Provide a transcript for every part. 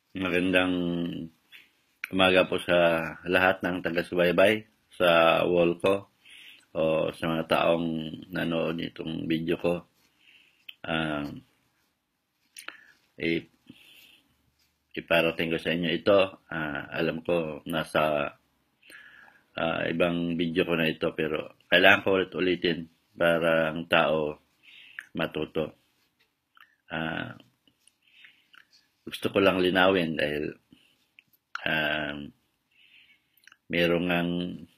Magandang umaga po sa lahat ng taga-subaybay sa wall ko o sa mga taong nanood nitong video ko. Ah, i- Iparating ko sa inyo ito. Alam ko nasa ibang video ko na ito pero kailangan ko ulit-ulitin para ang tao matuto. Ah, Gusto ko lang linawin dahil ah, merong ang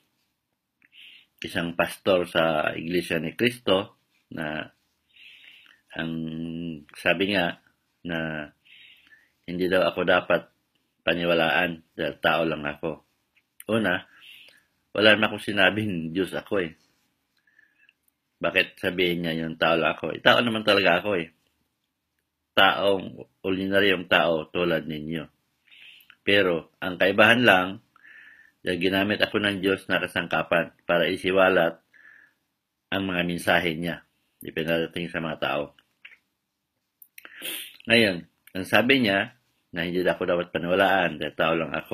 isang pastor sa Iglesia ni Cristo na ang sabi nga na hindi daw ako dapat paniwalaan dahil tao lang ako. Una, wala naman akong sinabing Diyos ako eh. Bakit sabihin niya yung tao lang ako? Tao naman talaga ako eh. Taong, ordinaryong tao tulad ninyo. Pero, ang kaibahan lang, dahil ginamit ako ng Diyos na kasangkapan para isiwalat ang mga mensahe niya. Ipinarating sa mga tao. Ngayon, ang sabi niya, na hindi ako dapat paniwalaan dahil tao lang ako.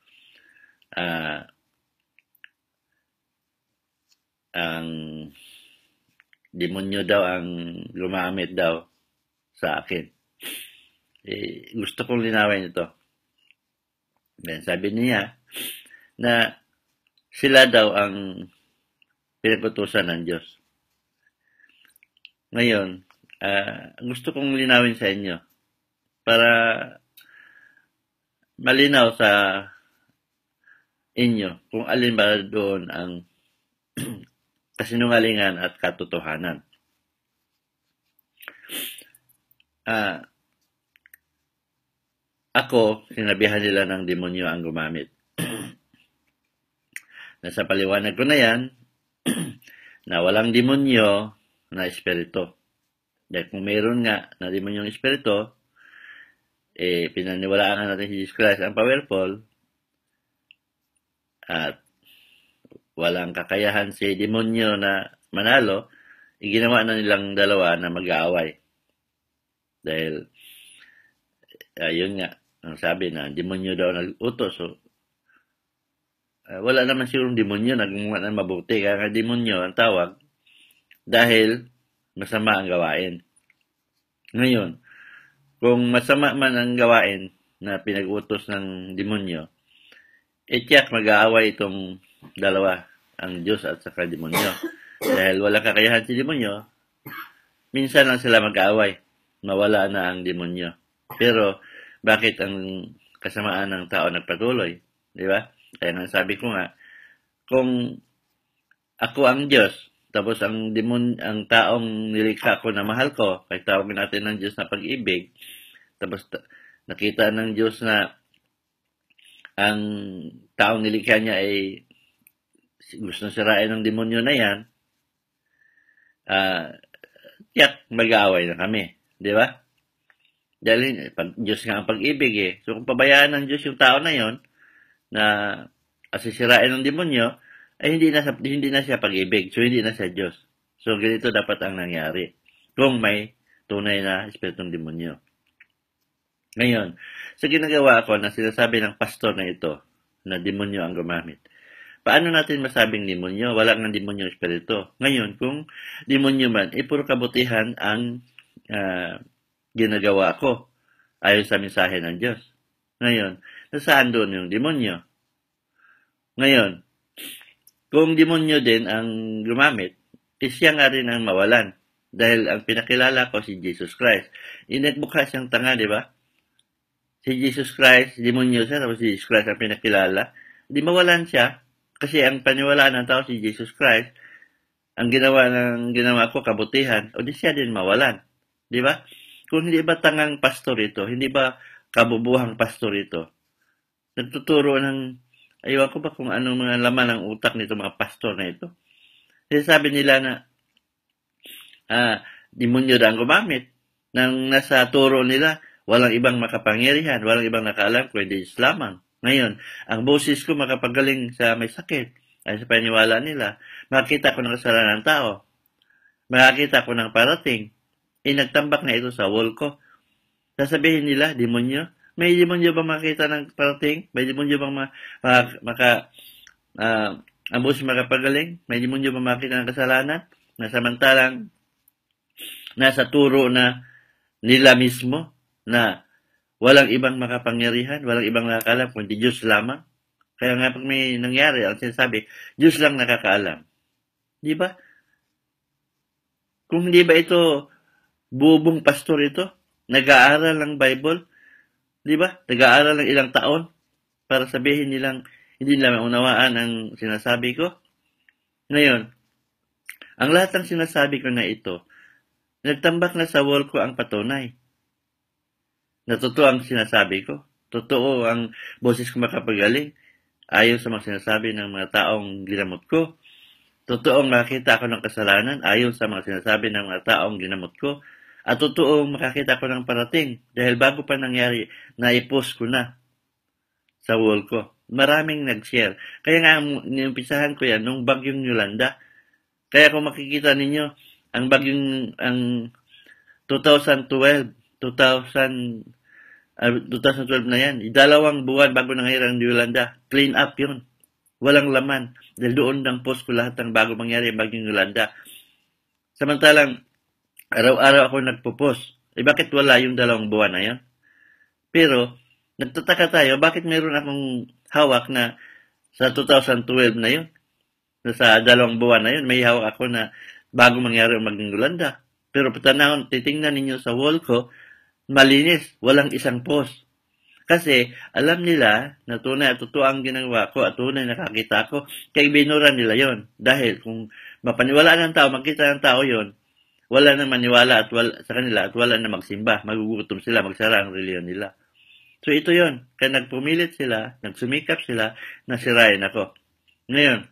Ang demonyo daw ang gumamit daw sa akin. Gusto kong linawin ito. Then sabi niya na sila daw ang pinag-utusan ng Diyos. Ngayon, gusto kong linawin sa inyo para malinaw sa inyo kung alin ba doon ang kasinungalingan at katotohanan. Ako, sinabihan nila ng demonyo ang gumamit. Nasa paliwanag ko na yan, na walang demonyo na espiritu. Dahil kung mayroon nga na demonyong espiritu, pinaniwalaan natin si Jesus Christ ang powerful at walang kakayahan si demonyo na manalo, ginawa na nilang dalawa na mag-aaway. Dahil, yun nga, ang sabi na demonyo daw nag-utos. So, wala naman sigurong demonyo na gumawa ng mabuti. Kaya nga demonyo ang tawag dahil masama ang gawain. Ngayon, kung masama man ang gawain na pinag-utos ng demonyo, tiyak mag-aaway itong dalawa, ang Diyos at saka demonyo. Dahil wala kakayahan si demonyo, minsan lang sila mag-aaway, mawala na ang demonyo. Pero, bakit ang kasamaan ng tao nagpatuloy? Di ba? Kaya nga sabi ko nga, kung ako ang Diyos, tapos ang taong nilikha ko na mahal ko, kaya tawagin natin ng Diyos na pag-ibig, tapos nakita ng Diyos na ang taong nilikha niya ay gusto sirain ng demonyo na yan, tiyak mag-aaway na kami. Di ba? Dahil Diyos nga ang pag-ibig eh. So kung pabayaan ng Diyos yung tao na yon na asisirain ng demonyo, ay hindi na siya pag-ibig. So hindi na siya Diyos. So ganito dapat ang nangyari kung may tunay na espiritong demonyo. Ngayon, sa ginagawa ko na sinasabi ng pastor na ito na demonyo ang gumamit, paano natin masabing demonyo? Wala nga demonyo espiritu. Ngayon, kung demonyo man, puro kabutihan ang ginagawa ko ayon sa mensahe ng Diyos. Ngayon, nasaan doon yung demonyo? Ngayon, kung demonyo din ang gumamit, siya nga rin ang mawalan. Dahil ang pinakilala ko si Jesus Christ. Inagmukha siyang tanga, di ba? Si Jesus Christ, demonyo siya, tapos si Jesus Christ ang pinakilala. Di mawalan siya, kasi ang paniwalaan ng tao si Jesus Christ, ang ginawa ko kabutihan, o di siya din mawalan. Di ba? Kung hindi ba tangang pastor ito, hindi ba kabubuhang pastor ito, nagtuturo ng, aywan ko ba kung anong mga laman ng utak nito mga pastor na ito. Sabi nila na, demonyo na ang gumamit. Nang nasa turo nila, walang ibang makapangyarihan, walang ibang nakaalam, kundi Diyos lamang. Ngayon, ang boses ko makapagaling sa may sakit, ay sa paniwala nila, makakita ko ng kasalanan ng tao, makakita ko ng parating, nagtambak na ito sa wall ko. Sasabihin nila, demonyo, May demonyo ba makita ng parating? May demonyo bang ang boses makapagaling? May demonyo ba makita ng kasalanan? Na samantalang nasa turo na nila mismo na walang ibang makapangyarihan, walang ibang nakakaalam kundi Diyos lamang. Kaya nga pag may nangyari, ang sinasabi, Diyos lang nakakaalam. Di ba? Kung hindi ba ito bubong pastor ito, nag-aaral ng Bible, di ba? Nag-aaral ng ilang taon para sabihin nilang hindi nila maunawaan ang sinasabi ko. Ngayon, ang lahat ng sinasabi ko na ito, nagtambak na sa wall ko ang patunay. Na totoo ang sinasabi ko. Totoo ang boses ko makapagaling. Ayon sa mga sinasabi ng mga taong ginamot ko. Totoong makakita ako ng kasalanan ayon sa mga sinasabi ng mga taong ginamot ko. At totoong makakita ko ng parating dahil bago pa nangyari, na-post ko na sa wall ko. Maraming nag-share. Kaya nga, niumpisahan ko yan nung bagyong Yolanda. Kaya kung makikita ninyo, ang 2012 na yan. 2 buwan bago nangyari ang Yolanda. Clean up yun. Walang laman. Dahil doon nang post ko lahat ng bago mangyari ang bagyong Yolanda. Samantalang, araw-araw ako nagpo-post. Bakit wala yung 2 buwan na yan? Pero, nagtataka tayo, bakit mayroon akong hawak na sa 2012 na yun? Sa 2 buwan na yun, may hawak ako na bago mangyari ang bagyong Yolanda. Pero patanahon, titingnan ninyo sa wall ko, malinis, walang isang post. Kasi alam nila na tunay at totoo ang ginagawa ko at tunay nakakita ko, kaya binura nila yon. Dahil kung mapaniwala ng tao, makita ng tao yon, wala na maniwala sa kanila at wala na magsimba. Magugutom sila, magsara ang reliyon nila. So ito yon. Kaya nagpumilit sila, nagsumikap sila, na sirain ako. Ngayon,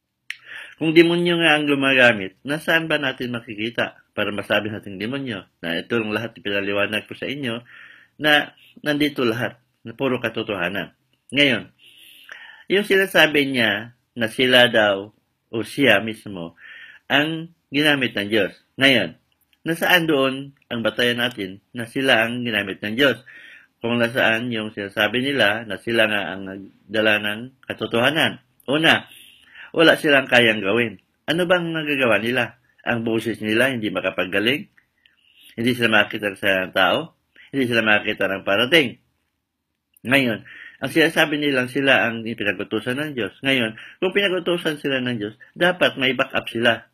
kung demonyo nga ang gumagamit, nasaan ba natin makikita para masabi natin demonyo? Na ito lang lahat pinaliwanag ko sa inyo na nandito lahat, na puro katotohanan. Ngayon, yung sinasabi niya na sila daw o siya mismo ang ginamit ng Diyos. Ngayon, nasaan doon ang batayan natin na sila ang ginamit ng Diyos? Kung nasaan yung sinasabi nila na sila nga ang nagdala ng katotohanan. Una, wala silang kayang gawin. Ano bang nagagawa nila? Ang boses nila hindi makapagaling? Hindi sila makakita sa tao? Hindi sila makakita ng parating? Ngayon, ang sinasabi nilang sila ang pinag-utusan ng Diyos. Ngayon, kung pinag-utusan sila ng Diyos, dapat may back-up sila.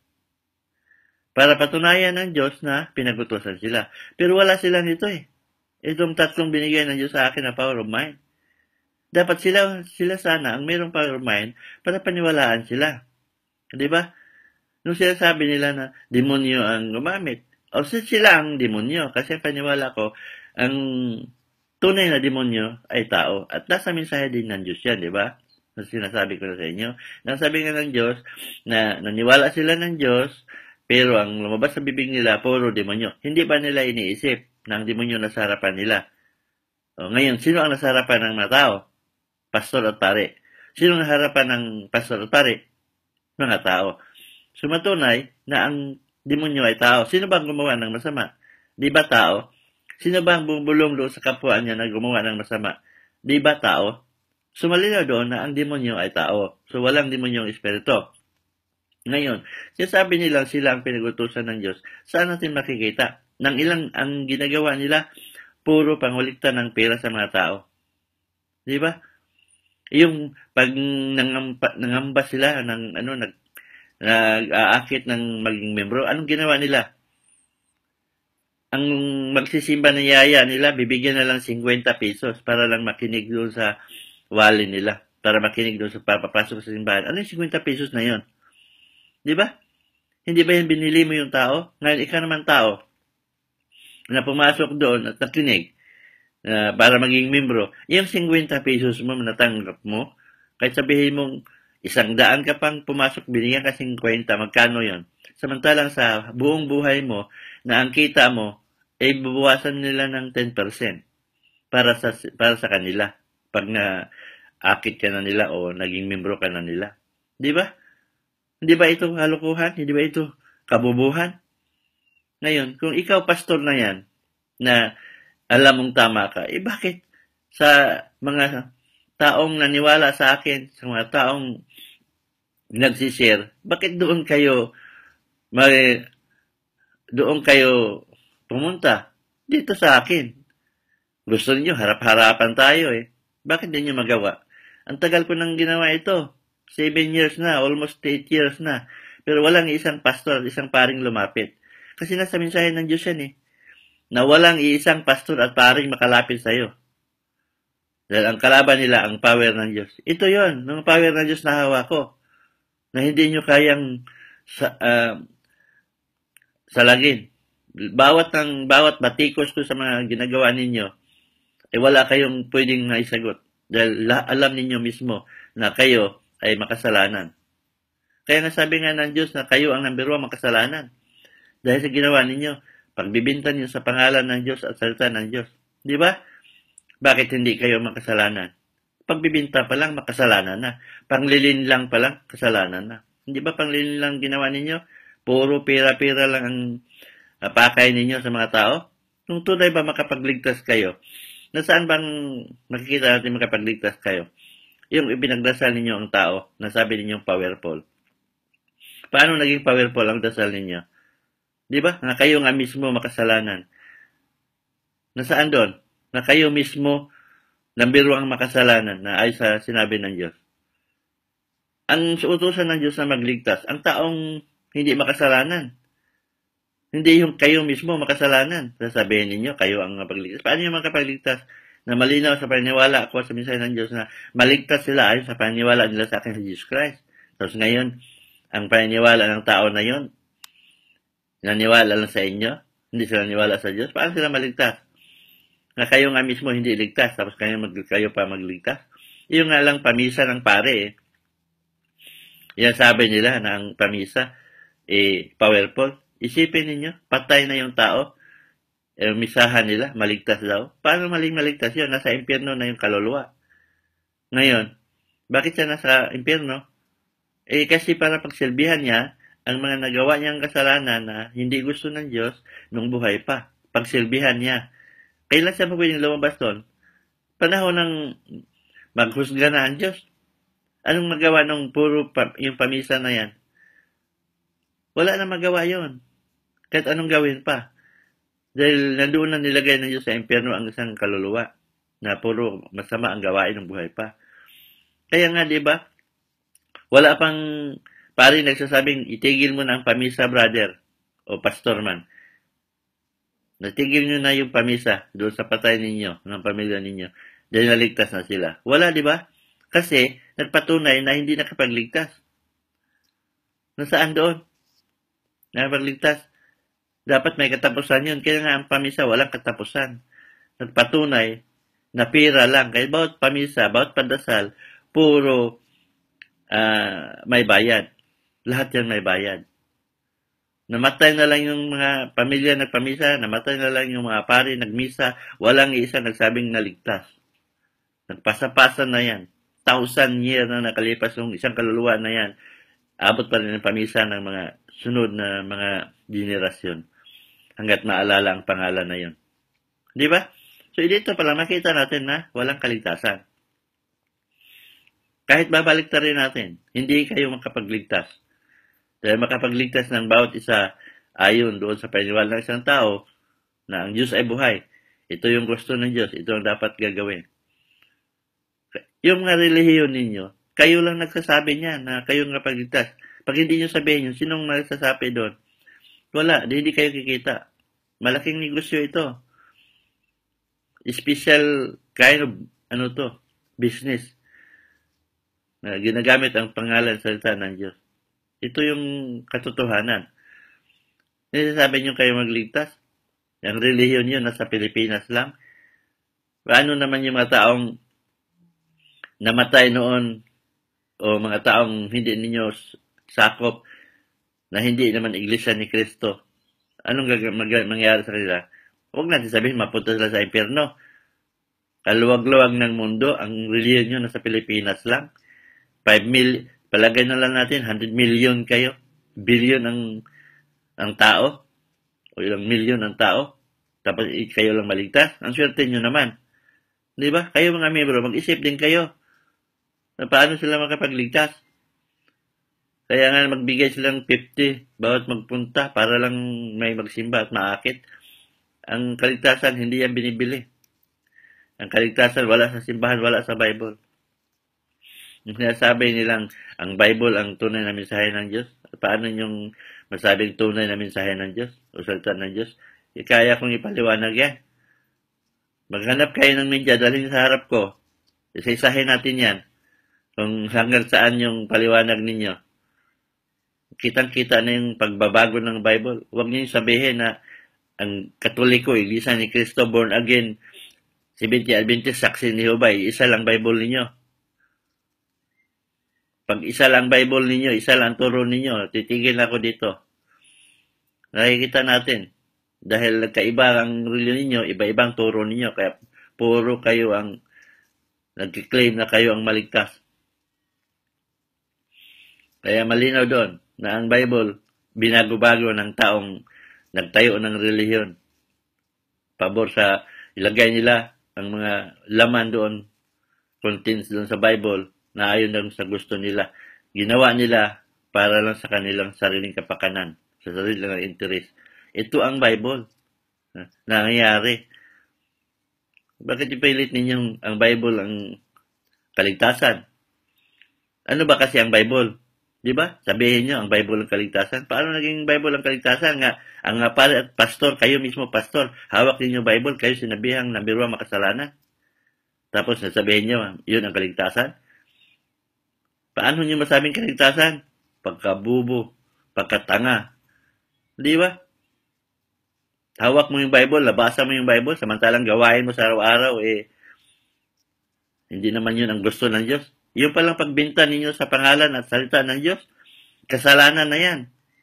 Para patunayan ng Diyos na pinag-utusan sila. Pero wala sila nito eh. Itong 3 binigay ng Diyos sa akin na power of mind. Dapat sila sana ang mayroong power of mind para paniwalaan sila. Di ba? Nung sinasabi nila na demonyo ang gumamit, o sila ang demonyo kasi paniwala ko, ang tunay na demonyo ay tao. At nasa mensahe din ng Diyos yan, di ba? Sinasabi ko na sa inyo. Nasabi nga ng Diyos na naniwala sila ng Diyos, pero ang lumabas sa bibig nila, puro demonyo. Hindi ba nila iniisip na ang demonyo nasa harapan nila? O, ngayon, sino ang nasa harapan ng mga tao? Pastor at pare. Sino ang harapan ng pastor at pare? Mga tao. Sumatunay na ang demonyo ay tao. Sino ba ang gumawa ng masama? Di ba tao? Sino ba ang bumulong doon sa kapwa niya na gumawa ng masama? Di ba tao? Sumalinaw doon na ang demonyo ay tao. So walang demonyong espiritu. Ngayon, sinasabi nilang sila ang pinag-utusan ng Diyos. Saan natin makikita? Nang ilang ang ginagawa nila, puro pangulikta ng pera sa mga tao. Di ba? Yung pag nangamba sila ng nag-aakit ng maging membro, anong ginawa nila? Ang magsisimba ng yaya nila, bibigyan na lang 50 pesos para lang makinig doon sa wali nila. Para makinig doon sa papapasok sa simbahan. Ano yung 50 pesos na yon? Di ba? Hindi ba yan binili mo yung tao? Ngayon, ikaw naman tao na pumasok doon at nakinig para maging membro, yung 50 pesos mo natanggap mo, kahit sabihin mong 100 ka pang pumasok, binigyan ka 50, magkano yon? Samantalang sa buong buhay mo, na ang kita mo, ay bubuwasan nila ng 10% para sa kanila, pag na-akit ka na nila o naging membro ka na nila. Di ba? Hindi ba ito kalokohan? Hindi ba ito kabubuhan? Ngayon, kung ikaw pastor na yan, na alam mong tama ka, bakit sa mga taong naniwala sa akin, sa mga taong nagsishare, bakit doon kayo pumunta? Dito sa akin. Gusto niyo harap-harapan tayo eh. Bakit di niyo magawa? Ang tagal ko nang ginawa ito. 7 years na, almost 8 years na. Pero walang isang pastor, isang paring lumapit. Kasi nasa mensahe ng Diyos yan eh. Na walang isang pastor at paring makalapit sa iyo. Dahil ang kalaban nila, ang power ng Diyos. Ito yon, ng power ng Diyos na hawak ko. Na hindi nyo kayang salagin. Bawat batikos ko sa mga ginagawa ninyo, wala kayong pwedeng naisagot. Dahil alam ninyo mismo na kayo ay makasalanan. Kaya nasabi nga ng Diyos na kayo ang number 1 makasalanan. Dahil sa ginawa ninyo, pagbibinta niyo sa pangalan ng Diyos at salita ng Diyos. Di ba? Bakit hindi kayo makasalanan? Pagbibinta pa lang, makasalanan na. Panglilin lang pa lang, kasalanan na. Hindi ba panglilin lang ginawa ninyo? Puro pira-pira lang ang pakay ninyo sa mga tao? Kung tunay ba makapagligtas kayo? Nasaan bang makikita natin makapagligtas kayo? Yung ipinagdasal ninyo ang tao, nasabi ninyong powerful. Paano naging powerful ang dasal ninyo? Di ba? Na kayo nga mismo makasalanan. Nasaan doon? Na kayo mismo number 1 ang makasalanan na ay sa sinabi ng Diyos. Ang utusan ng Diyos na magligtas, ang taong hindi makasalanan. Hindi yung kayo mismo makasalanan. Sasabihin ninyo, kayo ang mapagligtas. Paano yung makapagligtas? Na malinaw sa paniniwala ko sa mensahe ng Diyos na maligtas sila ayon sa paniniwala nila sa akin sa Jesus Christ. Tapos ngayon, ang paniniwala ng tao na yon, naniwala lang sa inyo, hindi sila naniwala sa Diyos, paano sila maligtas? Na kayo nga mismo hindi ligtas, tapos kayo pa magligtas. Yung nga lang pamisa ng pare eh. Yan sabi nila na ang pamisa powerful. Isipin ninyo, patay na yung tao, misahan nila, maligtas daw. Paano maligtas yun? Nasa impyerno na yung kaluluwa. Ngayon, bakit siya nasa impyerno? Kasi para pagsilbihan niya, ang mga nagawa niyang kasalanan na hindi gusto ng Diyos nung buhay pa. Pagsilbihan niya. Kailan siya pwedeng lumabas doon? Panahon ng maghusga na ang Diyos. Anong magawa nung puro yung pamisa na yan? Wala na magawa yon. Kahit anong gawin pa. Dahil nandoon na nilagay ng Diyos sa impyerno ang isang kaluluwa na puro masama ang gawain ng buhay pa. Kaya nga, di ba? Wala pang pari nagsasabing itigil mo na ang pamisa, brother o pastor man. Natigil nyo na yung pamisa doon sa patay ninyo, ng pamilya ninyo. Dahil naligtas na sila. Wala, di ba? Kasi nagpatunay na hindi nakapagligtas. Nasaan doon? Nakapagligtas. Dapat may katapusan yun. Kaya nga ang pamisa walang katapusan. Nagpatunay na pira lang. Kaya bawat pamisa, bawat pandasal, puro may bayad. Lahat yan may bayad. Namatay na lang yung mga pamilya nagpamisa, namatay na lang yung mga pari nagmisa, walang isa nagsabing naligtas. Nagpasa-pasa na yan. 1,000 years na nakalipas yung isang kaluluwa na yan. Abot pa rin ang pamisa ng mga sunod na mga generasyon. Hanggat maalala ang pangalan na yun. Di ba? So, dito pala makita natin na walang kaligtasan. Kahit babalik rin natin, hindi kayo makapagligtas. Dahil makapagligtas ng bawat isa ayon doon sa paniniwala ng isang tao na ang Diyos ay buhay. Ito yung gusto ng Diyos. Ito ang dapat gagawin. Yung mga relihiyon ninyo, kayo lang nagsasabi niya na kayo nga pagligtas. Pag hindi nyo sabihin yun, sinong nagsasabi doon? Wala, hindi kayo kikita. Malaking negosyo ito. Special kind of, business. Na ginagamit ang pangalan sa salita ng Diyos. Ito yung katotohanan. Sinasabi nyo kayo magligtas. Ang relihiyon nyo nasa Pilipinas lang. Paano naman yung mga taong namatay noon o mga taong hindi ninyo sakop na hindi naman iglesia ni Kristo? Anong mangyayari sa kanila? Huwag natin sabihin mapunta sila sa impyerno. Kaluwag-luwag ng mundo, ang relihiyon nyo nasa Pilipinas lang. 5 million, palagay na lang natin, 100 million kayo. Billion ang tao. O ilang milyon ang tao. Tapos kayo lang maligtas. Ang swerte nyo naman. Di ba? Kayo mga miyembro, mag-isip din kayo na paano sila makapagligtas. Kaya nga magbigay silang 50 bawat magpunta para lang may magsimba at maakit. Ang kaligtasan, hindi yan binibili. Ang kaligtasan, wala sa simbahan, wala sa Bible. Yung sinasabi nilang ang Bible ang tunay na mensahe ng Diyos. Paano yung masabing tunay na mensahe ng Diyos o salita ng Diyos? Kaya kong ipaliwanag yan. Maghanap kayo ng media, dalhin sa harap ko. Isa-isahin natin yan. Kung hanggang saan yung paliwanag ninyo. Kitang-kita na yung pagbabago ng Bible. Huwag niyo sabihin na ang Katoliko, Iglesia ni Cristo, born again, Seventh-day Adventist, Saksi ni Jehovah, isa lang Bible ninyo. Pag isa lang Bible ninyo, isa lang turo ninyo, titigil ako dito. Nakikita natin. Dahil nagkaiba ang reliyon ninyo, iba-ibang turo ninyo, kaya puro kayo ang nag-claim na kayo ang maligtas. Kaya malinaw doon na ang Bible, binago-bago ng taong nagtayo ng relihiyon. Pabor sa ilagay nila ang mga laman doon, contents doon sa Bible, na ayon lang sa gusto nila. Ginawa nila para lang sa kanilang sariling kapakanan, sa sariling interest. Ito ang Bible. Nangyayari. Bakit ipilit ninyong ang Bible ang kaligtasan? Ano ba kasi ang Bible? Di ba? Sabihin nyo, ang Bible ang kaligtasan. Paano naging Bible ang kaligtasan? Ang pastor, kayo mismo pastor, hawak ninyo Bible, kayo sinabihang number 1 makasalanan. Tapos nasabihin nyo, yun ang kaligtasan. Paano nyo masabing kaligtasan? Pagkabubo, pagkatanga. Di ba? Hawak mo yung Bible, labasa mo yung Bible, samantalang gawain mo sa araw-araw, hindi naman yun ang gusto ng Diyos. Yung palang pagbinta ninyo sa pangalan at salita ng Diyos, kasalanan na yan.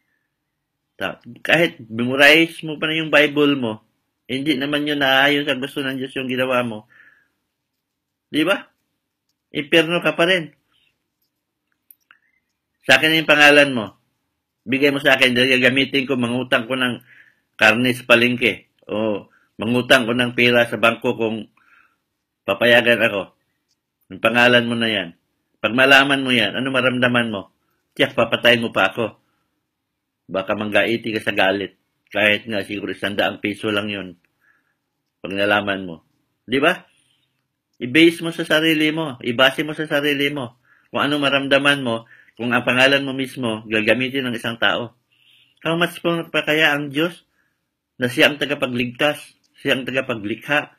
Kahit memorize mo pa na yung Bible mo, hindi naman yun naayon sa gusto ng Diyos yung ginawa mo. Di ba? Impyerno ka pa rin. Sa akin yung pangalan mo. Bigay mo sa akin, gagamitin ko, mangutang ko ng karne sa palengke. O mangutang ko ng pera sa bangko kung papayagan ako. Yung pangalan mo na yan. Pag malaman mo yan, ano maramdaman mo? Tiyak, papatayin mo pa ako. Baka manggaiti ka sa galit. Kahit nga siguro 100 piso lang yun. Pag nalaman mo. Di ba? I-base mo sa sarili mo. Ibase mo sa sarili mo. Kung ano maramdaman mo, kung ang pangalan mo mismo, gagamitin ng isang tao. How much pa kaya ang Diyos na siya ang tagapagligtas, siya ang tagapaglikha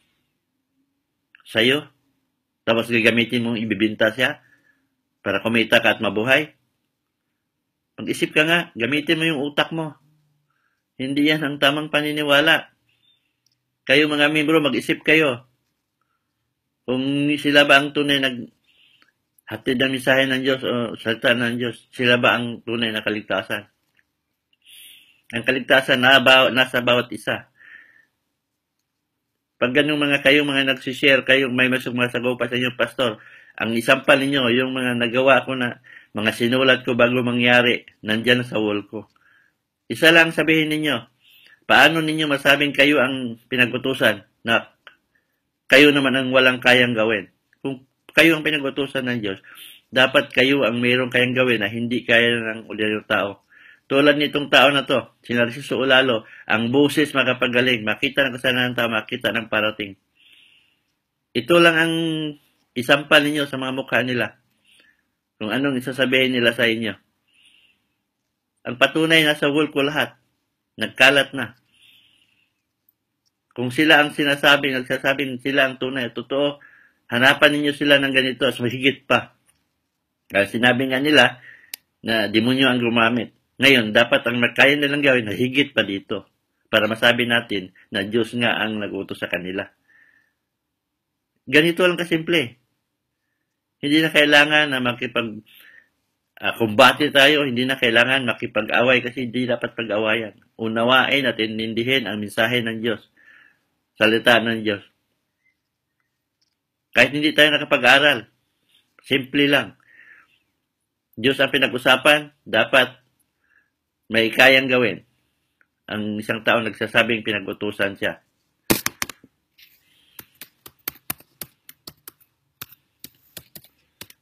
sa'yo? Tapos gagamitin mong ibibinta siya para kumita ka at mabuhay. Mag-isip ka nga, gamitin mo yung utak mo. Hindi yan ang tamang paniniwala. Kayo mga membro, mag-isip kayo. Kung sila ba ang tunay hatid ng mensahe ng Diyos o salita ng Diyos, sila ba ang tunay na kaligtasan? Ang kaligtasan nasa bawat isa. Pag ganung kayong mga nagsishare, kayong may sumasagaw pa sa inyo, pastor, ang isampal ninyo, yung mga nagawa ko na, mga sinulat ko bago mangyari, nandyan sa wall ko. Isa lang sabihin ninyo, paano ninyo masabing kayo ang pinag-utusan na kayo naman ang walang kayang gawin? Kung kayo ang pinag-utusan ng Diyos, dapat kayo ang mayroong kayang gawin na hindi kaya ng ordinaryong tao. Tulad nitong tao na to, si Narciso Ulalo, ang boses makapagaling, makita ng kasalanan ng tao, makita ng parating. Ito lang ang isampal ninyo sa mga mukha nila. Kung anong isasabihin nila sa inyo. Ang patunay nasa wall ko lahat. Nagkalat na. Kung sila ang nagsasabing sila ang tunay at totoo, hanapan ninyo sila ng ganito at mahigit pa. Kaya sinabi nga nila na demonyo ang gumamit. Ngayon, dapat ang kaya nilang gawin na higit pa dito para masabi natin na Diyos nga ang nag-utos sa kanila. Ganito lang kasimple. Hindi na kailangan na kumbati tayo, hindi na kailangan makipag-away kasi hindi dapat pag-awayan. Unawain at inindihin ang mensahe ng Diyos, salita ng Diyos. Kahit hindi tayo nakapag-aral, simple lang. Diyos ang pinag-usapan, dapat may kayang gawin. Ang isang tao nagsasabing pinag-utusan siya.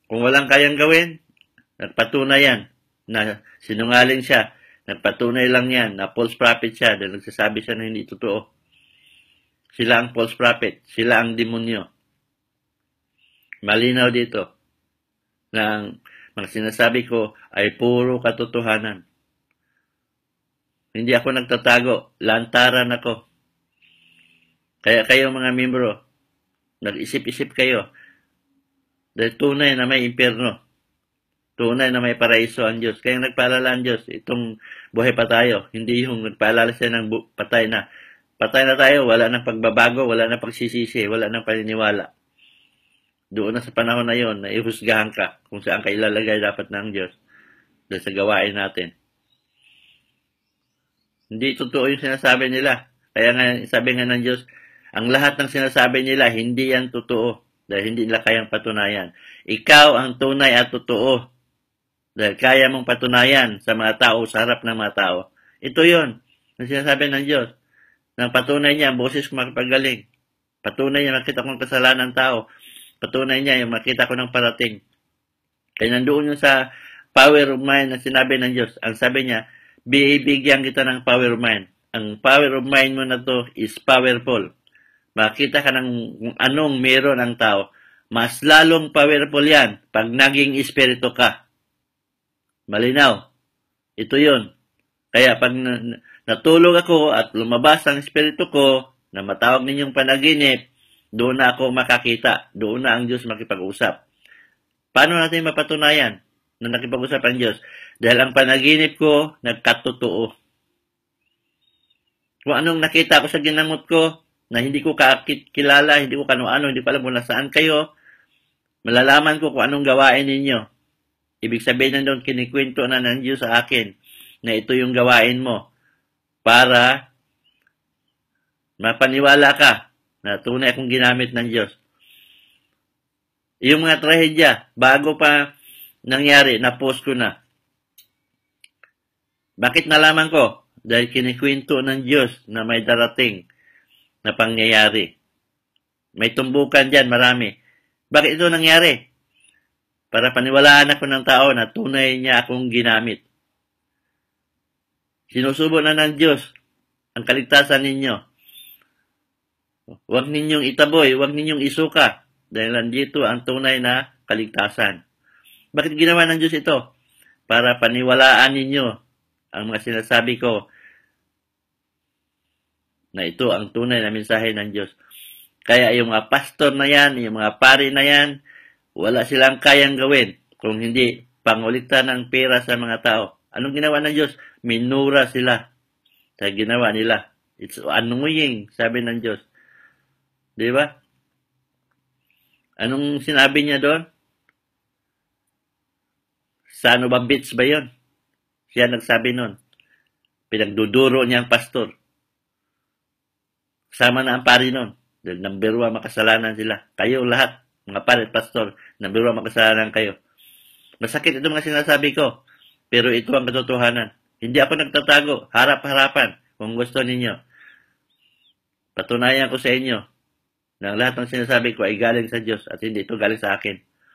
Kung walang kayang gawin, nagpatunay yan na sinungaling siya. Nagpatunay lang yan na false prophet siya dahil nagsasabi siya na hindi totoo. Sila ang false prophet. Sila ang demonyo. Malinaw dito na ang mga sinasabi ko ay puro katotohanan. Hindi ako nagtatago. Lantaran ako. Kaya kayo mga membro, nag-isip-isip kayo. Dahil tunay na may impyerno. Tunay na may paraiso ang Diyos. Kaya nagpaalala ang Diyos, itong buhay pa tayo. Hindi yung nagpaalala siya ng patay na. Patay na tayo, wala nang pagbabago, wala nang pagsisisi, wala nang paniniwala. Doon na sa panahon na yon, na ihusgahan ka kung saan ka ilalagay dapat ng Diyos dahil sa gawain natin. Hindi totoo yung sinasabi nila. Kaya nga, sabi nga ng Diyos, ang lahat ng sinasabi nila, hindi yan totoo dahil hindi nila kayang patunayan. Ikaw ang tunay at totoo dahil kaya mong patunayan sa mga tao, sa harap ng mga tao. Ito yon ang sinasabi ng Diyos. Nang patunay niya, ang boses ko makapagaling. Patunay niya, makita ko ng kasalanan ng tao. Patunay niya, yung makita ko ng parating. Kaya nandoon yung sa power of mind na sinabi ng Diyos. Ang sabi niya, bibigyan kita ng power of mind. Ang power of mind mo na to is powerful. Makita ka ng kung anong meron ang tao. Mas lalong powerful yan pag naging espiritu ka. Malinaw. Ito yon. Kaya pag natulog ako at lumabas ang espiritu ko na matawag ninyong panaginip, doon na ako makakita. Doon na ang Diyos makipag-usap. Paano natin mapatunayan na nakipag-usap ang Diyos? Dahil ang panaginip ko, nagkatotoo. Kung anong nakita ko sa ginamot ko, na hindi ko kilala, hindi ko kano-ano, hindi ko alam kung nasaan kayo, malalaman ko kung anong gawain ninyo. Ibig sabihin na doon, kinikwento na ng Diyos sa akin na ito yung gawain mo para mapaniwala ka na tunay akong ginamit ng Diyos. Yung mga trahedya, bago pa nangyari, na-post ko na. Bakit nalaman ko? Dahil kinikwento ng Diyos na may darating na pangyayari. May tumbukan dyan, marami. Bakit ito nangyari? Para paniwalaan ako ng tao na tunay niya akong ginamit. Sinusubo na ng Diyos ang kaligtasan ninyo. Huwag ninyong itaboy, huwag ninyong isuka dahil nandito ang tunay na kaligtasan. Bakit ginawa ng Diyos ito? Para paniwalaan ninyo ang mga sinasabi ko na ito ang tunay na mensahe ng Diyos. Kaya yung mga pastor na yan, yung mga pari na yan, wala silang kayang gawin kung hindi pangulitan ng pera sa mga tao. Anong ginawa ng Diyos? Minura sila sa ginawa nila. It's annoying, sabi ng Diyos. Di ba? Anong sinabi niya doon? Sa ano ba beach ba yun? Siya nagsabi nun. Pinagduduro niya ang pastor. Kasama na ang pari nun. Dahil number 1 makasalanan sila. Kayo lahat, mga pari at pastor, number 1 makasalanan kayo. Masakit ito mga sinasabi ko. Pero ito ang katotohanan. Hindi ako nagtatago. Harap-harapan. Kung gusto ninyo. Patunayan ko sa inyo na lahat ng sinasabi ko ay galing sa Diyos at hindi ito galing sa akin.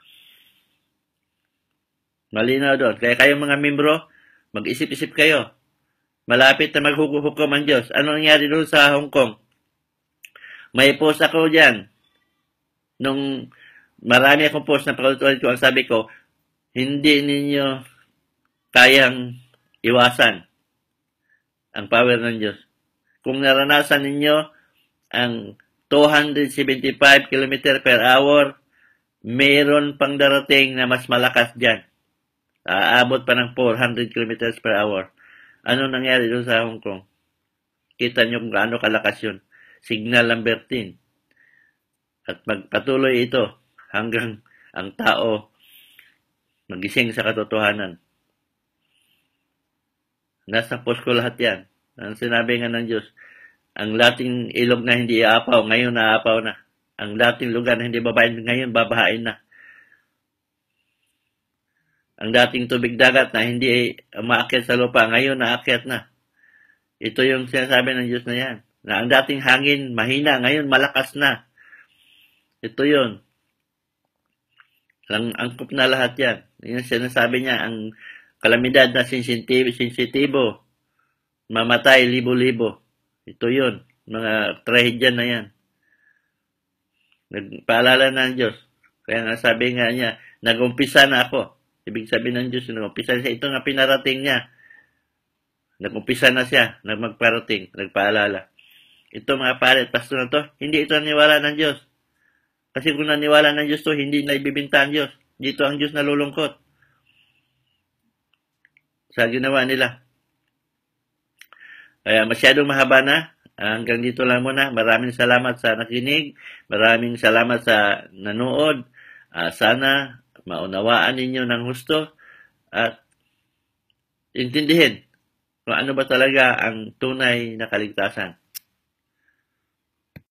Malinaw doon. Kaya kayong mga membro, mag-isip-isip kayo. Malapit na maghuhukom ang Diyos. Ano nangyari doon sa Hong Kong? May post ako dyan. Nung marami akong post na pagkatutuan ko, ang sabi ko, hindi ninyo kayang iwasan ang power ng Diyos. Kung naranasan ninyo ang 275 km per hour, mayroon pang darating na mas malakas dyan. Aabot pa ng 400 km per hour. Ano nangyari doon sa Hong Kong? Kita nyo kung gaano kalakas yun. Signal number 10. At magpatuloy ito hanggang ang tao magising sa katotohanan. Nasa post ko lahat yan. Ang sinabi nga ng Diyos, ang dating ilog na hindi aapaw, ngayon naaapaw na. Ang dating lugar na hindi babain, ngayon babahain na. Ang dating tubig dagat na hindi umaakyat sa lupa, ngayon naakyat na. Ito yung sinasabi ng Diyos na yan. Na ang dating hangin mahina, ngayon malakas na. Ito yun. Angkop na lahat yan. Yung sinasabi niya, ang kalamidad na sensitibo, mamatay libo-libo. Ito yun. Mga trahedya na yan. Nagpaalala na ang Diyos. Kaya nga sabi nga niya, nag-umpisa na ako. Ibig sabihin ng Diyos, nag-umpisa siya. Ito nga pinarating niya. Nag-umpisa na siya na magparating, nagpaalala. Ito mga pare at pastor na to, hindi ito naniwala ng Diyos. Kasi kung naniwala ng Diyos to, hindi na ibibinta ang Diyos. Dito ang Diyos nalulungkot sa ginawa nila. Kaya masyadong mahaba na. Hanggang dito lang muna. Maraming salamat sa nakinig. Maraming salamat sa nanood. Sana maunawaan ninyo ng husto at intindihin kung ano ba talaga ang tunay na kaligtasan.